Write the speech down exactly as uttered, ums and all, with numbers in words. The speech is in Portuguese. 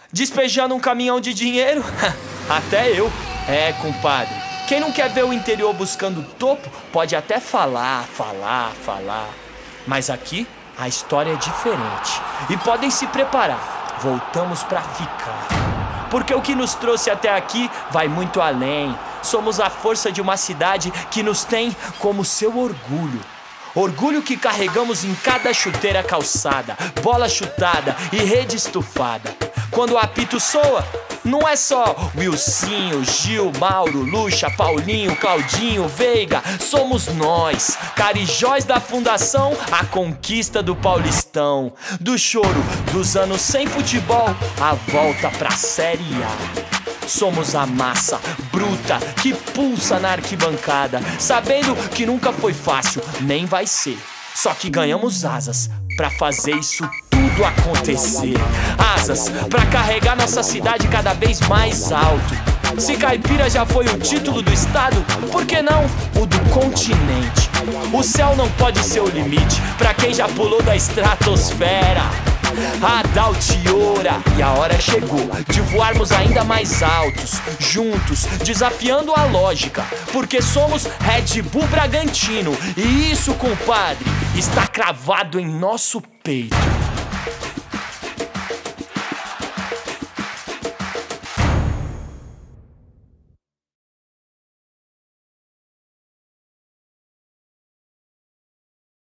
Despejando um caminhão de dinheiro? Até eu. É, compadre. Quem não quer ver o interior buscando topo, pode até falar, falar, falar. Mas aqui, a história é diferente. E podem se preparar. Voltamos pra ficar. Porque o que nos trouxe até aqui vai muito além. Somos a força de uma cidade que nos tem como seu orgulho. Orgulho que carregamos em cada chuteira calçada, bola chutada e rede estufada. Quando o apito soa, não é só Wilsinho, Gil, Mauro, Lucha, Paulinho, Claudinho, Veiga. Somos nós, Carijóis da Fundação, a conquista do Paulistão. Do choro dos anos sem futebol, a volta pra Série A. Somos a massa bruta que pulsa na arquibancada, sabendo que nunca foi fácil, nem vai ser. Só que ganhamos asas pra fazer isso tudo acontecer. Asas pra carregar nossa cidade cada vez mais alto. Se caipira já foi o título do estado, por que não o do continente? O céu não pode ser o limite pra quem já pulou da estratosfera. Adaltiora, e a hora chegou de voarmos ainda mais altos, juntos, desafiando a lógica, porque somos Red Bull Bragantino. E isso, compadre, está cravado em nosso peito.